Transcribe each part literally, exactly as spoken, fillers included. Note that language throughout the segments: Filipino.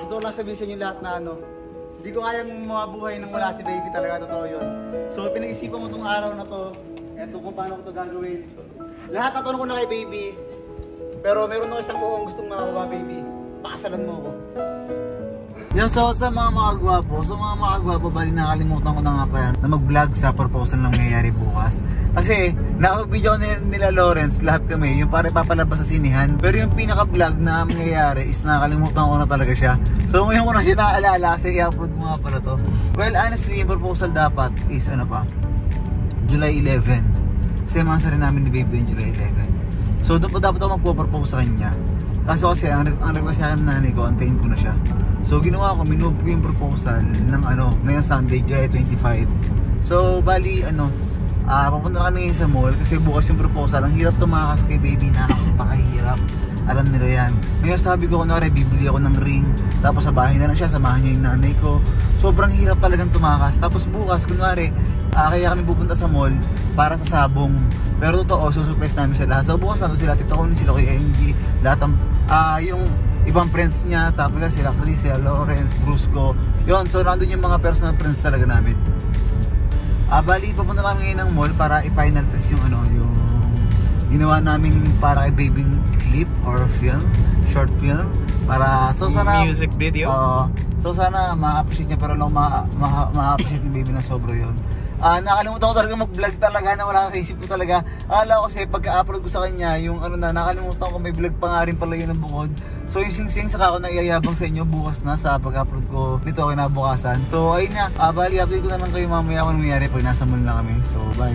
Gusto ko lang sabihin sa inyo lahat na ano, hindi ko kayang mga buhay nang wala si baby talaga, totoo yun. So pinag-isipan ko tong araw na to, eto kung paano ko to gagawin. Lahat natulong ko na kay baby, pero meron ako isang buong gustong makakuha, baby. Pakasalan mo ako. Yung so sa mga makagwapo, so mga makagwapo, bali nakalimutan ko na nga pa yan na mag-vlog sa proposal na mangyayari bukas. Kasi nakapag-video ko nila, nila Lawrence, lahat kami, yung para ipapalabas sa sinihan. Pero yung pinaka-vlog na mangyayari is nakalimutan ko na talaga siya. So ngayon ko na siya naaalala kasi i-upload mo nga pala to. Well, honestly, yung proposal dapat is ano pa, July eleventh. Kasi mansa rin namin ni baby yung July eleventh. So doon pa dapat ako magpo-propose sa kanya. Kaso kasi ang, ang request sa akin ng nanay ko, antayin ko na siya. So ginawa ko, minove ko yung proposal ng ano, ngayong Sunday, July twenty-five. So bali ano, uh, papunta na kami ngayon sa mall kasi bukas yung proposal. Ang hirap tumakas kay baby, na napakahirap. Alam nila yan. Ngayon sabi ko, kunwari bibili ako ng ring, tapos sa bahay na lang siya, samahan niya yung nanay ko. Sobrang hirap talagang tumakas. Tapos bukas, kunwari, uh, kaya kami pupunta sa mall para sa sabong. Pero totoo, susurprise namin sa lahat. So bukas ano sila, Tito Connie, sila kay M G, lahat ng, uh, yung ibang friends niya, tapos sila Chris, sila Lawrence, Brusco. Yun, so nandun yung mga personal friends talaga namin. Ah, bali, papunta kami ngayon ng mall para i-final test yung ano, yung ginawa namin para kay baby clip or film, short film. Para, so sana music video? Uh, so sana ma-appreciate niya, pero lang ma-appreciate ma ni baby na sobra yun. Ah, uh, nakalimutan ko talaga mag-vlog talaga, na wala sa isip ko talaga. Akala ko kasi pagka-upload ko sa kanya, yung ano na, nakalimutan ko may vlog pa nga rin pala yun ng bukod. So yung sing-sing saka ako naiyayabang sa inyo bukas na sa pag-upload ko nito kinabukasan. So ayun na, uh, bali update ko na lang kayo mamaya kung nangyari pag nasa mall na kami. So bye.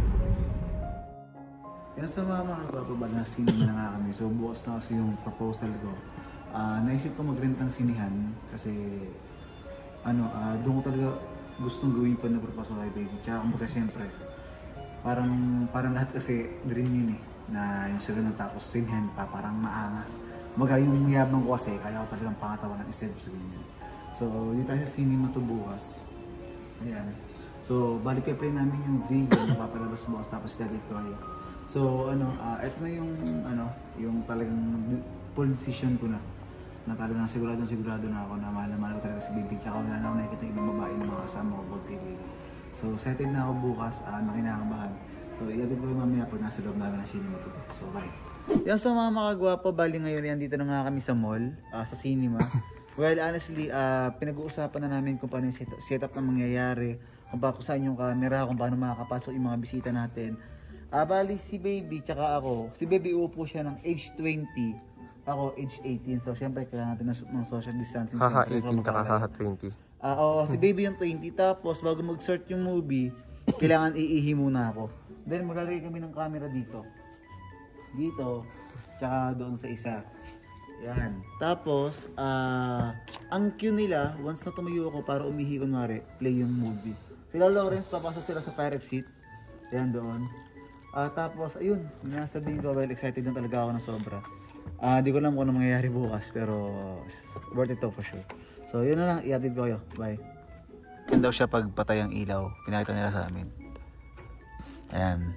Yan sa mga mga kapabag na sinima na nga kami. So bukas na kasi yung proposal ko. Uh, naisip ko mag-rent ng sinihan kasi ano, uh, doon ko talaga gustong gawin pa na proposal kay baby. Tsaka kumbaga syempre, parang, parang lahat kasi dream yun eh, na yung sa ganun tapos sinihan pa, parang maangas. Kumbaga yung yabang ko kasi, kaya ko talagang pangatawan ng instead of sabihin yun. So, dito tayo sa cinema to bukas. Ayan. So, balik kay play namin yung video na papalabas bukas tapos edit ko kayo. So, ano, uh, ito na yung, ano, yung talagang full decision ko na. Na talagang sigurado sigurado na ako na mahal na mahal ko talaga si baby. Tsaka wala na ako nakikita ibang babae na mga kasama ko about kay baby. So, settled na ako bukas, uh, nakinakabahan. So, i-update ko yung mamaya pag nasa loob namin ng cinema to. So, bye. Yan sa mga makagwapo, bali ngayon yan dito na nga kami sa mall, uh, sa cinema. Well, honestly, uh, pinag-uusapan na namin kung paano yung setup na mangyayari, kung paano saan yung camera, kung paano makakapasok yung mga bisita natin. Uh, bali si baby, tsaka ako, si baby uupo siya ng age twenty, ako age eighteen. So, syempre, kailangan natin ng social distancing. Haha, eighteen ka, haha, twenty. Uh, oo, si baby yung twenty. Tapos, bago mag-start yung movie, kailangan iihi muna ako. Then, maglalagay kami ng camera dito. Dito, tsaka doon sa isa. Yan. Tapos, uh, ang cue nila, once na tumayo ako para umihi, kunwari, play yung movie. Sila Lawrence, papasok sila sa pirate seat. Yan doon. Uh, tapos, ayun, nasabihin ko, well, excited na talaga ako na sobra. Ah, uh, di ko alam kung ano mangyayari bukas, pero worth it to for sure. So, yun na lang, i-update ko kayo. Bye. Yan daw siya pag patay ang ilaw. Pinakita nila sa amin. Ayan.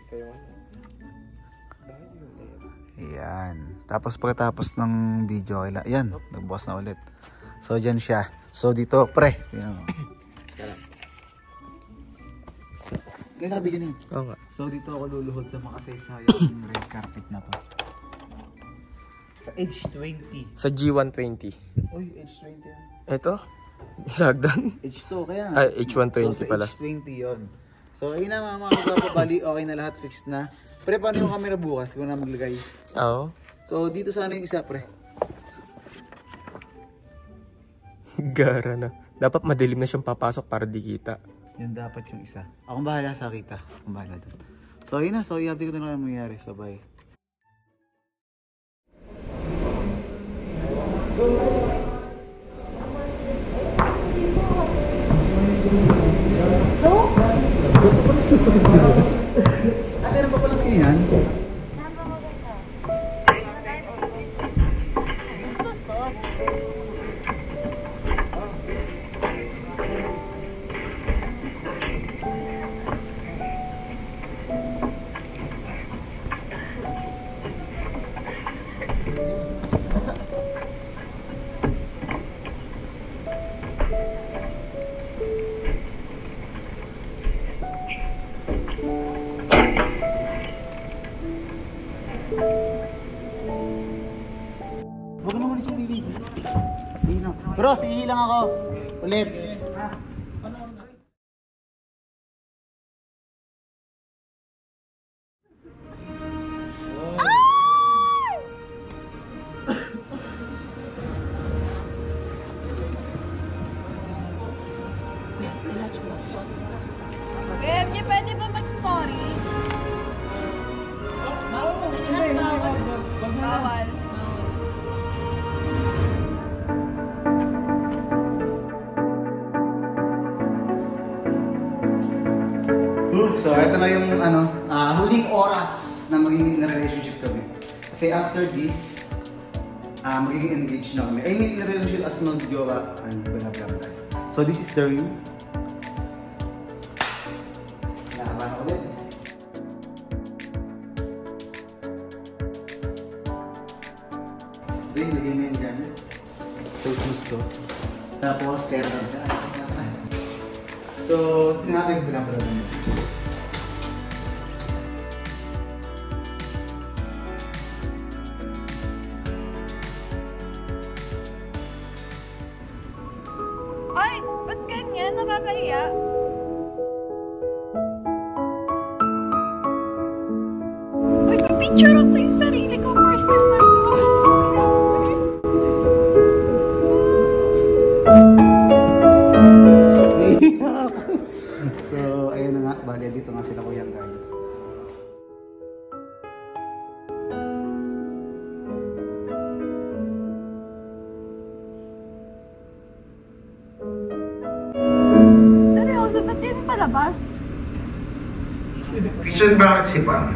Ayan. Tapos pagkatapos ng video, ayan, nagbukas na ulit. So, dyan siya. So, dito, pre. Ayan. So, kaya sabi ganun. Oo nga. So, dito ako luluhod sa makasaysayang red carpet na to. Sa age twenty. Sa G one twenty. Uy, age twenty yan. Ito? Sagdan? H two, kaya nga. Ay, H one twenty so, pala. H twenty yun. So, ayun na mga mga kapabali, okay na lahat, fixed na. Pre, paano yung camera bukas kung na maglagay? Oo. So, dito sana yung isa, pre. Gara na. Dapat madilim na siyang papasok para di kita. Yan dapat yung isa. Akong bahala sa kita. Akong bahala doon. So, ayun na. So, i-update ko na lang mangyayari. So, bye. Ah, meron pa palang sinihan? Saan ba maganda? Bro, sige lang ako. Ulit. Babe, niya pwede ba mag-story? Bawal. So, ito na yung ano, ah, huling oras na magiging in a relationship kami. Kasi after this, ah, magiging engaged na kami. I mean, in a relationship as mag-jowa, and blah blah blah. So, this is the room. Nakaban ako din. Ito yung lagay mo yun dyan. Face mask ko. Tapos, terra ka. So, tingnan natin yung pinapalala mo. Ay, ba't ganyan? Nakakahiya. Uy, pa-picture ako yung sarili ko. First time na lumabas. So, ayun na nga. Bali, dito nga sila Kuya Guy. Seryoso, ba't yun palabas? Vision, bakit si Pam?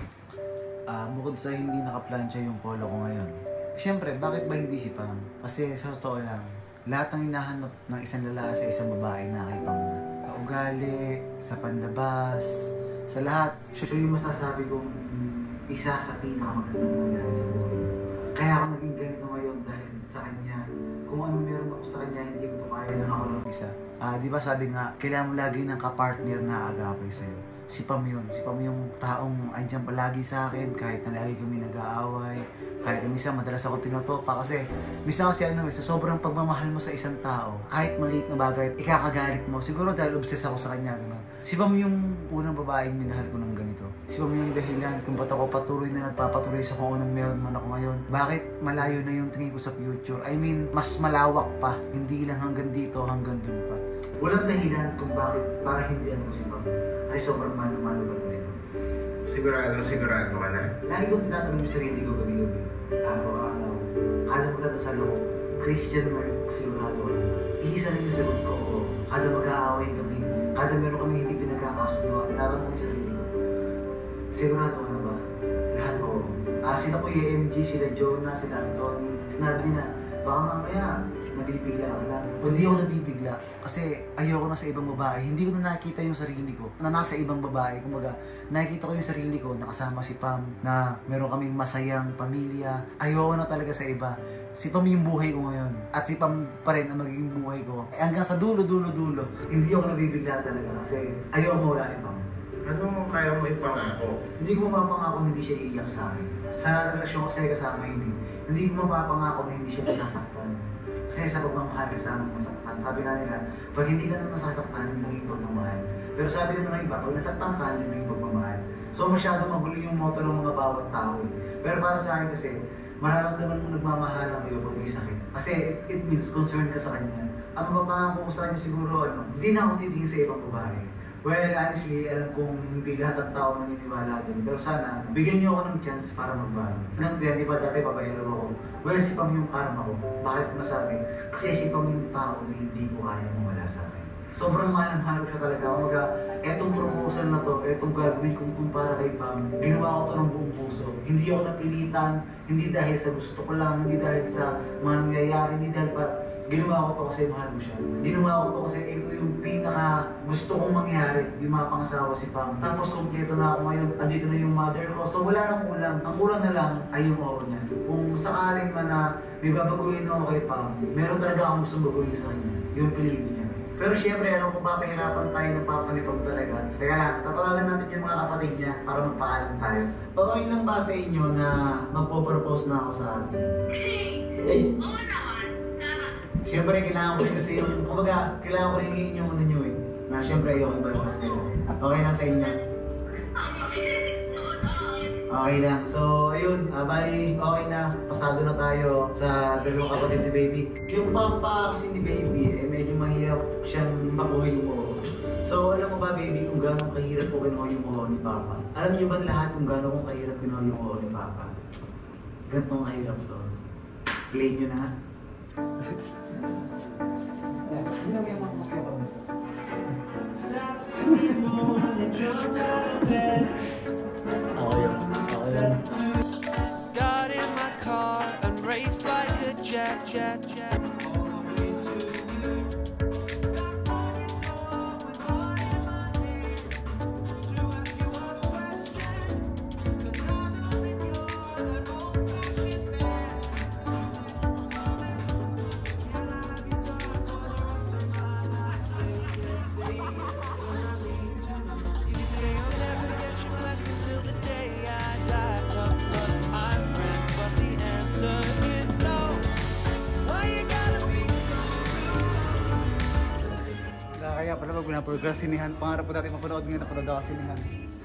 Ah, bukod sa hindi nakaplansya yung polo ko ngayon. Siyempre, bakit ba hindi si Pam? Kasi sa totoo lang, lahat ng hinahanap ng isang lalaki sa isang babae na kay Pam na. Sa ugali, sa panlabas, sa lahat. Siya yung masasabi kong isa sa pinakamagandang nangyari sa buhay. Kaya ako naging ganito ngayon dahil sa kanya. Kung anong meron ako sa kanya, hindi ko to kaya ng ako lang isa. Ah, di ba sabi nga, kailangan mo lagi ng kapartner na agapay sa'yo. Si Pam yun. Si Pam yung taong andyan palagi sa akin kahit na lagi kami nag-aaway. Kahit na minsan madalas ako tinotopa kasi minsan kasi ano, sa sobrang pagmamahal mo sa isang tao, kahit maliit na bagay, ikakagalit mo. Siguro dahil obsessed ako sa kanya. Diba? Si Pam yung unang babaeng minahal ko ng ganito. Si Pam yung dahilan kung ba't ako patuloy na nagpapatuloy sa kung anong meron man ako ngayon. Bakit malayo na yung tingin ko sa future? I mean, mas malawak pa. Hindi lang hanggang dito, hanggang dun pa. Walang dahilan kung bakit para hindi ano si Pam. Ay sobrang mano-mano ba ko si Pam. Sigurado, sigurado ka na? Lagi ko tinatanong yung sarili ko gabi-gabi. Araw-araw. Kala mo tatasal ako, Christian Mark, sigurado ka na. Iisa rin yung sagot ko, oo. Kada mag-aaway kami, kada meron kami hindi pinagkakasundo, tinatanong ko yung sarili ko. Sigurado ka na ba? Lahat oo. Ah, sila ko yung M G, sila Jonah, sila Anthony, sinabi na, baka mamaya, nabibigla ka lang. O hindi ako nabibigla kasi ayoko na sa ibang babae. Hindi ko na nakikita yung sarili ko na nasa ibang babae. Kumaga, nakikita ko yung sarili ko nakasama si Pam, na meron kaming masayang pamilya. Ayoko na talaga sa iba. Si Pam yung buhay ko ngayon. At si Pam pa rin ang magiging buhay ko. Eh, hanggang sa dulo, dulo, dulo. Hindi ako nabibigla talaga kasi ayoko mawala si Pam. Ano kaya mo ipangako? Hindi ko mapapangako hindi siya iiyak sa akin. Sa relasyon ko kasi kasama hindi. Hindi ko mapapangako na hindi siya nasasaktan. Kasi sa pagmamahal kasama masaktan. Sabi nga nila, pag hindi ka na nasasaktan, hindi naging pagmamahal. Pero sabi naman ng iba, pag nasaktan ka, hindi naging pagmamahal. So masyado magulo yung motto ng mga bawat tao eh. Pero para sa akin kasi, mararamdaman mo nagmamahalan kayo pag may sakit. Kasi it, it means concern ka sa kanya. Ang mapapangako ko sa kanya siguro, ano, hindi na ako titingin sa ibang babae. Well, honestly, alam kong hindi lahat ng tao naniniwala dun. Pero sana, bigyan niyo ako ng chance para magbago. Nang di ba dati babayero ako? Well, si Pam yung karma ko. Bakit ko nasabi? Kasi si Pam yung tao na hindi ko kaya mawala sa akin. Sobrang mahal mahal siya talaga. Kumaga, etong proposal na to, etong gagawin kong kumpara kay Pam, ginawa ko to ng buong puso. Hindi ako napilitan, hindi dahil sa gusto ko lang, hindi dahil sa mga nangyayari, hindi dahil pa ginawa ko to kasi mahal ko siya. Ginawa ko to kasi ito yung pinaka gusto kong mangyari, yung mga pangasawa si Pam. Tapos kompleto na ako ngayon, andito na yung mother ko. So wala nang kulang. Ang kulang na lang ay yung oo niya. Kung sakaling man na may babaguhin ako kay Pam, meron talaga akong gustong baguhin sa kanya. Yung pilido niya. Pero syempre, alam kung papahirapan tayo ng papanipag talaga. Teka lang, tatawagan natin yung mga kapatid niya para magpaalam tayo. Okay lang ba sa inyo na magpo-propose na ako sa atin? Ay! Oo naman. Siyempre, kailangan ko rin kasi yung, kumbaga, kailangan ko rin hingin yung ano nyo eh. Na siyempre, ayoko ba yung gusto nyo. Okay lang sa inyo. Okay na. So, ayun, uh, bali, okay na. Pasado na tayo sa dalawang kapatid ni Baby. Yung papa kasi ni Baby, eh, medyo mahirap siyang makuha yung uho. So, alam mo ba, Baby, kung gano'ng kahirap ko kinuha yung uho ni Papa? Alam niyo ba lahat kung gano'ng kong kahirap kinuha yung uho ni Papa? Ganitong kahirap to. Play nyo na. Hindi na may mga makakaba mo. Okay yun. Okay yun. Got in my car and raced like a jet, jet, jet. Kaya pala pag pinaprograsinihan, pangarap po natin mapanood ngayon na panood ako sinihan.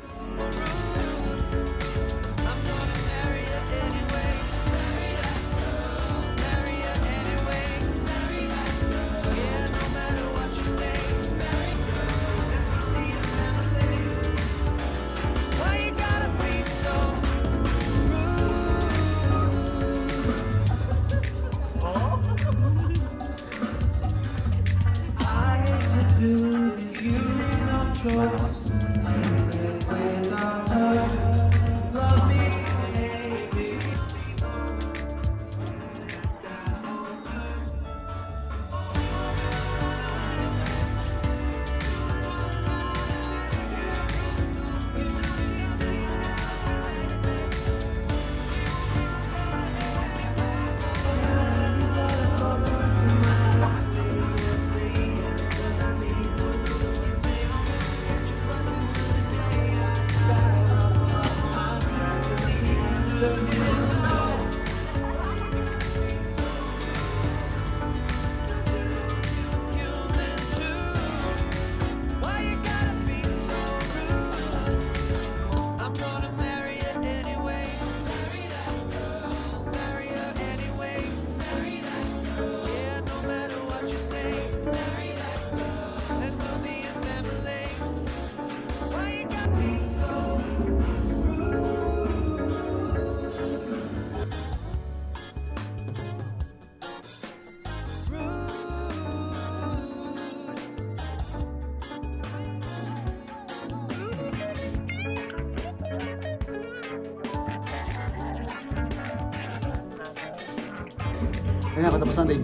Ayun na, patapos na din.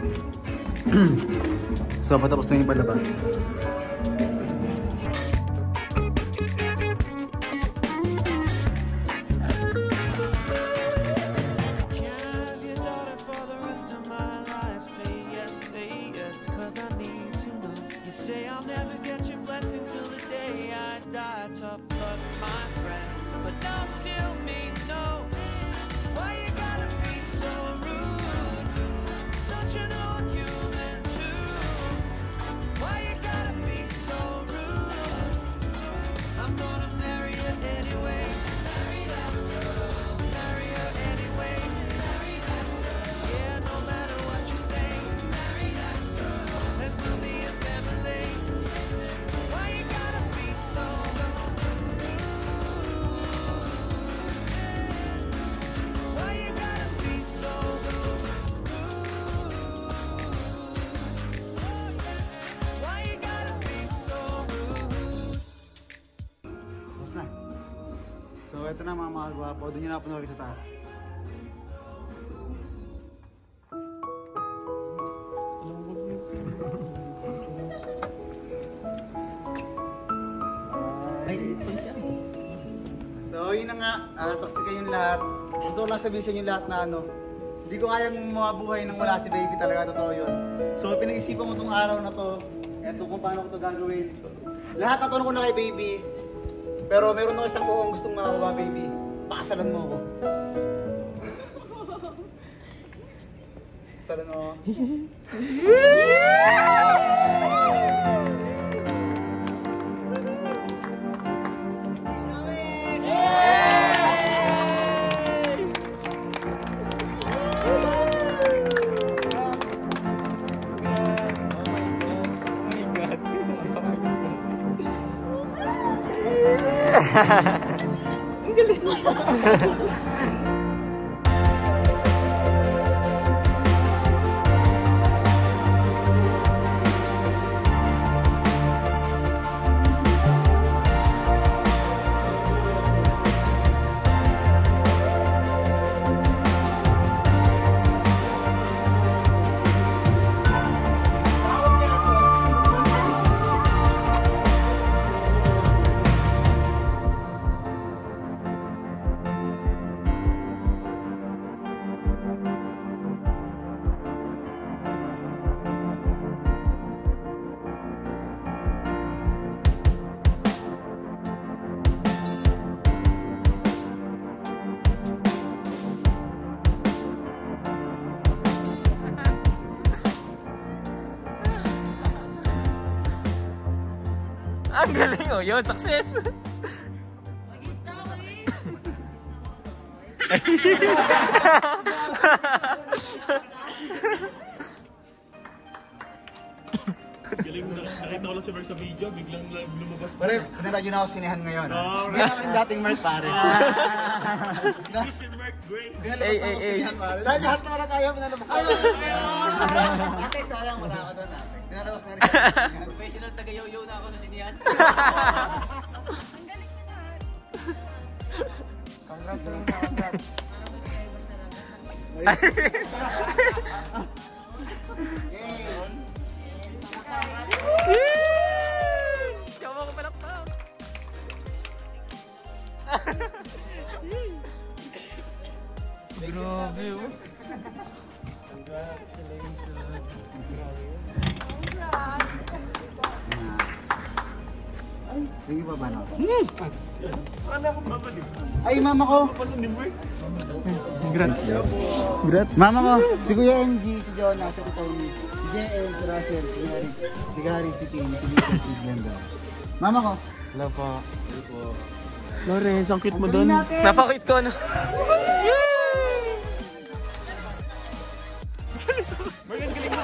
So, patapos na yung palabas. So ito na mga mga gwapo, doon nyo na panoorin sa taas. So yun na nga, uh, saksi kayong lahat. Gusto ko lang sabihin sa inyo lahat na ano, hindi ko kayang mabuhay nang wala si Baby talaga, totoo yun. So pinag-isipan ko itong araw na to, eto kung paano ko ito gagawin. Lahat na ko na kay Baby. Pero meron ako isang buong gustong makuha, Baby. Pakasalan mo ako. Sana no. Ang galing oh, yun, success! Galing mo na kasi nakita ko lang si Mark sa video, biglang lumabas na. Pare, pinanood yun ako sinehan ngayon. Oh, Hindi naman yung dating Mark, pare. Hindi si Mark Gray. Pinalabas Ay, na ay, ako ay. sinehan, pare. Dahil lahat naman na tayo, pinalabas na. Ate, sayang, wala ka doon, ate. Pinalabas na rin ako sinehan. Professional taga-yo-yo na ako sa sinihan. Ang galing na lahat. Congrats, congrats. Yawa ko palakpak! Grabe oh! Sige pa ba na? Ay, mama ko! Congrats! Congrats! Mama ko! Si Kuya M G, si Jonah, si Tony, si J M, si Russell, si Gary, si Gary, si Tim, si Lisa, si Glenda. Mama ko! Hello po. Lawrence, ang cute mo doon. Napakit ko ano? Mark, ang galing mo.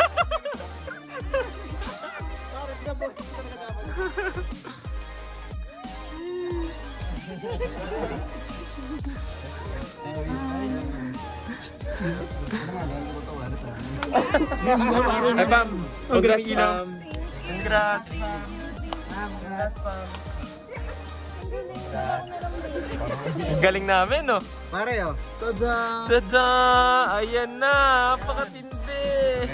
Ay, Pam! Congrats, Pam! Congrats! Congrats, Pam! Ang galing namin, no? Pare, oh. Tada! Tada! Ayan na! Napakatindi!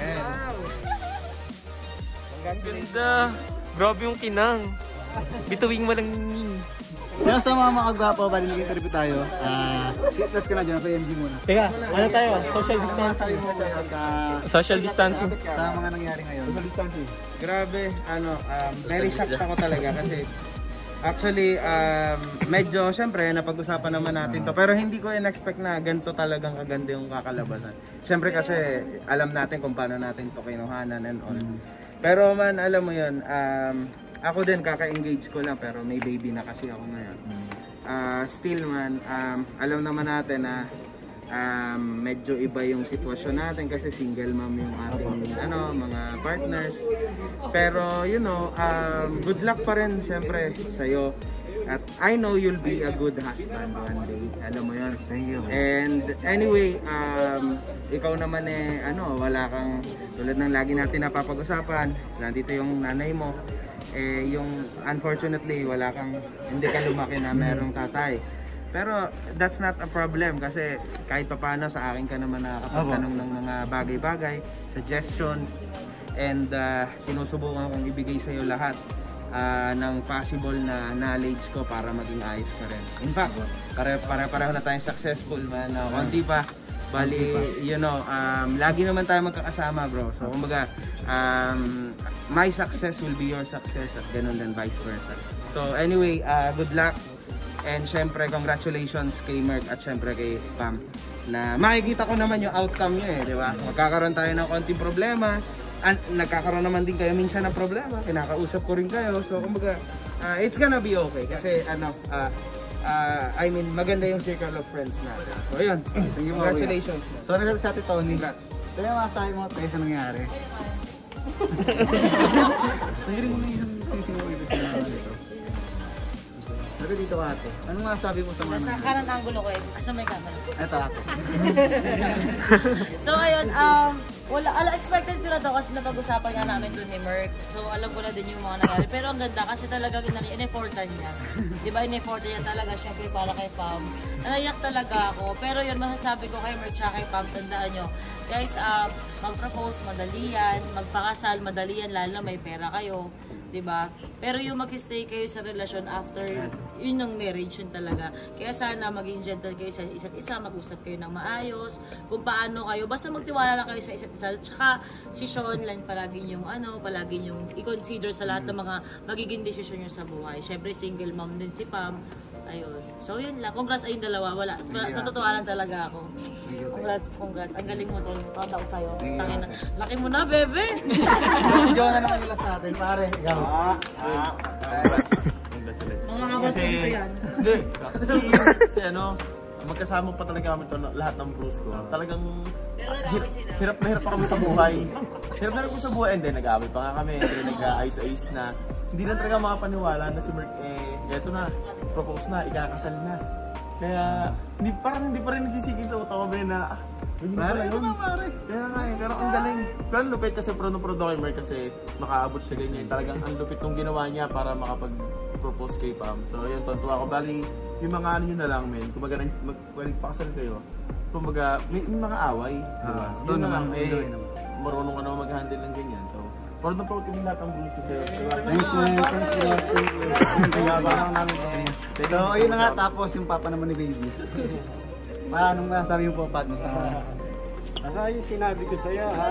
Ang ganda! Grabe yung kinang! Bituwing mo lang nini. Kaya sa mga makagwapo, bali nag-interview tayo. Ah, sit test ka na dyan, Kuya M G muna. Teka, ano tayo? Social Ano distancing. sabi mo sa'yo sa, Social distancing. sa mga nangyari ngayon? Grabe, ano, um, very shocked ako talaga kasi actually, um, medyo, syempre, napag-usapan naman natin to. Pero hindi ko in-expect na ganito talagang kaganda yung kakalabasan. Syempre kasi, alam natin kung paano natin to kinuhanan and all. Pero man, alam mo yun, um, ako din kaka-engage ko lang pero may baby na kasi ako ngayon. Uh, still man, um, alam naman natin na um, medyo iba yung sitwasyon natin kasi single mom yung ating ano, mga partners. Pero you know, um, good luck pa rin syempre sa'yo. At I know you'll be a good husband one day. Alam mo yun. Thank you. And anyway, um, ikaw naman eh, ano, wala kang, tulad ng lagi natin napapag-usapan, nandito yung nanay mo. Eh, yung unfortunately, wala kang, hindi ka lumaki na merong tatay. Pero that's not a problem kasi kahit papaano sa akin ka naman nakakapagtanong ng mga bagay-bagay, suggestions, and uh, sinusubukan kong ibigay sa'yo lahat uh, ng possible na knowledge ko para maging ayos ka rin. In fact, pare-pareho na tayong successful man. Uh, konti pa. Bali, you know, um, lagi naman tayo magkakasama bro. So kumbaga, um, my success will be your success at ganun din vice versa. So anyway, uh, good luck. And syempre, congratulations kay Mark at syempre kay Pam. na makikita ko naman yung outcome nyo eh, di ba? Magkakaroon tayo ng konting problema. An nagkakaroon naman din kayo minsan ng problema. Kinakausap ko rin kayo. So, kumbaga, uh, it's gonna be okay. Kasi, ano, uh, uh, I mean, maganda yung circle of friends natin. So, yun. Congratulations. So, nasa sa atin, Tony. Ito yung masasabi mo tayo sa nangyari. Nangirin mo na yung sising mo ito sa mga dito. Pero dito ka ate. Anong masasabi mo sa mga Nasa kanan angulo ko eh. Asa may camera? Ito ate. So ayun, um, wala, ala, expected ko na to kasi napag-usapan nga namin dun ni Merc. So alam ko na din yung mga nangyari. Pero ang ganda kasi talaga in-effortan niya. Diba in-effortan niya talaga syempre para kay Pam. Naiyak talaga ako. Pero yun, masasabi ko kay Merc tsaka kay Pam, tandaan nyo. Guys, uh, mag-propose, madali yan. Magpakasal, madali yan, lalo na may pera kayo. Diba? Pero yung mag-stay kayo sa relasyon after yun ng marriage yun talaga. Kaya sana maging gentle kayo sa isa't isa, mag-usap kayo ng maayos, kung paano kayo, basta magtiwala lang kayo sa isa't isa. Tsaka si Sean lang palagi yung ano, palagi yung i-consider sa lahat ng mga magiging desisyon nyo sa buhay. Syempre single mom din si Pam. Ayun. So yun lang. Congrats ayun dalawa. Wala. Sa, sa totoo lang talaga ako. Congrats, congrats. Ang galing mo tol. Proud ako sa'yo. Tangin na. Laki mo na, bebe! Si Jonah naman nila sa atin. Pare, ikaw. Ah, ah. Mga habas ko dito yan. Hindi. Kasi, kasi ano, magkasama pa talaga kami to, lahat ng bros ko. Talagang Pero nag-away sila. hirap na hirap pa kami sa buhay. Hirap na hirap po sa buhay. And then nag-away pa nga kami. And then nag-ayos-ayos na. Hindi lang talaga makapaniwala na si Merc, eh, eto na, propose na, ikakasal na. Kaya, hindi, parang hindi pa rin nagsisigil sa utak ko ba na, ah, Pare, ito na pare. kaya nga eh, pero ang galing. Pero ang lupit kasi pro no pro do kay Merc kasi makaabot siya ganyan. Talagang ang lupit nung ginawa niya para makapag-propose kay Pam. So ayun, tontuwa ko. Bali, yung mga ano nyo na lang men, kung baga magpakasal kayo, kung baga may, may mga away. Diba? Ah, Yun na lang, naman, eh, enjoy naman. marunong ka naman mag-handle ng ganyan. So, pro no pro kami lahat ang blues kasi. Thanks man. Thanks man. Kaya parang namin So, ayun na nga. Tapos yung papa naman ni baby. Paano masasabi mo po, Pat, mo sa Basta yung sinabi ko sa'yo, ha?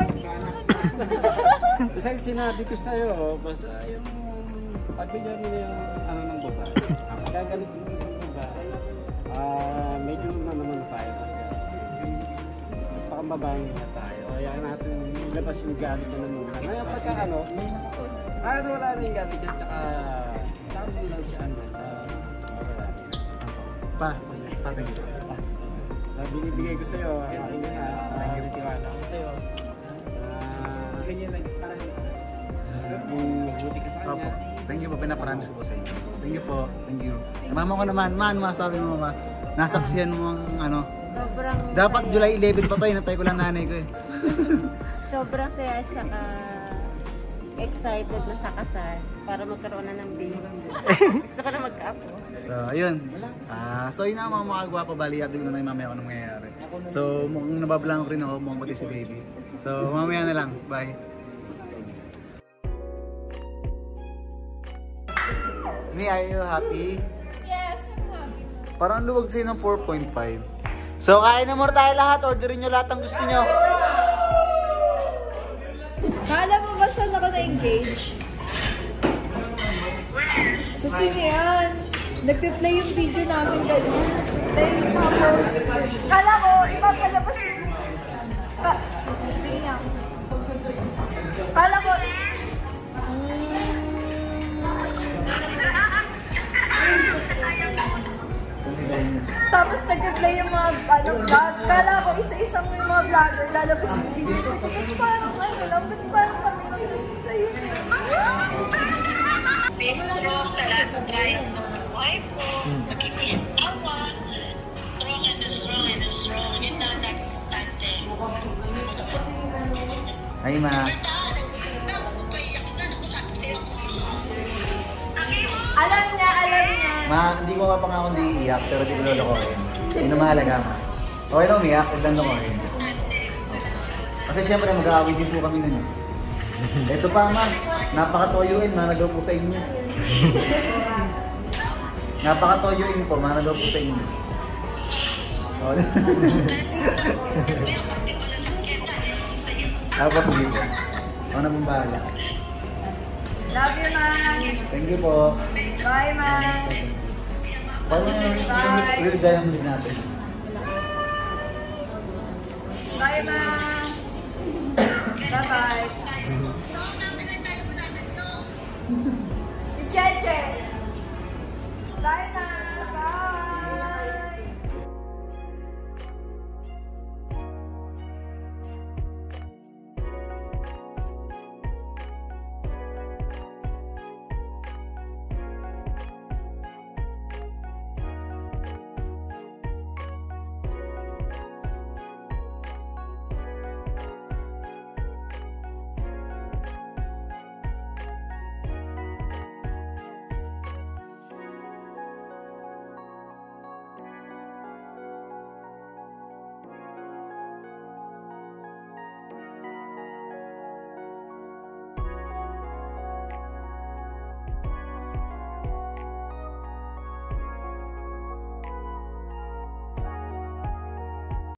Basta yung sinabi ko sa'yo, basta yung pagbigyan mo yung ano ng babae. Ang magagalit mo sa babae, ah, medyo naman tayo. Pakababae na tayo. Kaya natin ilabas yung galit na muna. Ngayon pagka ano, ano wala na yung galit yan, tsaka sabi lang siya ano, wala. Pa, sa atin dito. Sa binibigay ko sa'yo, akin yun ha. Thank you. Tiwala ko sa'yo. Ah, ganyan lang. Kung mabuti ka sa Opo. kanya. Thank you po, pinapromise ko po sa inyo. Thank you po, thank you. Mama ko naman, man, masabi mo mama, nasaksihan mo ang ano. Sobrang Dapat saya. July eleven pa to, inatay ko lang nanay ko eh. Sobrang saya at saka excited na sa kasal para magkaroon na ng baby. Gusto ko na magka-apo. So, ayun. Ah, so yun na mga mga gwapo, bali update ko na yung mamaya kung anong mangyayari. So, mukhang nabablango rin ako, mukhang pati si baby. So, mamaya na lang. Bye. Me, are you happy? Yes, I'm happy. Parang luwag sa'yo ng four point five. So, kain na muna tayo lahat. Orderin nyo lahat ang gusto nyo. Kala mo ba saan ako na-engage? Sa sine yan. Nagpe-play yung video namin ganyan. Nagpe-play tapos. Kala ko, ipapalabas yung... Ka... Tingnan. Kala ko... Tapos nagpe-play yung mga ano, vlog. Kala ko isa-isang yung mga vlogger lalabas yung video. So, ba't parang ano lang? Ba't parang kami lang isa yun? Strong sa lahat ng trials ng buhay ko. Magiging awa. Strong and strong and strong. Yun na ang importante. Ay, ma. Alam niya, alam niya. Ma, hindi ko nga pa nga akong di iiyak, pero di ko lolokohin. Yun ang mahalaga, ma. Okay lang umiyak, huwag lang lokohin. Kasi syempre mag-aaway din po kami nun. Ito pa, ma. Napaka-toyoin, managaw po sa inyo. Napaka-toyoin po, managaw po sa inyo. Oh. Tapos, sige po. Ako na pong bahala. Love you, man. Thank you po. Bye, man. Paano yung Bye. ulit gaya mo natin? Bye, ma'am. Bye-bye.